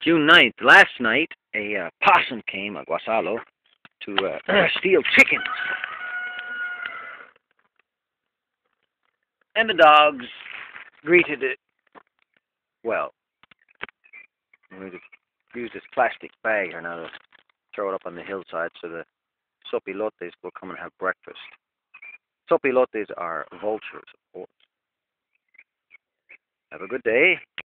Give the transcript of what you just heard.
June 9th, last night, a possum came, a guasalo, to steal chickens. And the dogs greeted it well. We use this plastic bag here now to throw it up on the hillside so the sopilotes will come and have breakfast. Sopilotes are vultures, of course. Have a good day.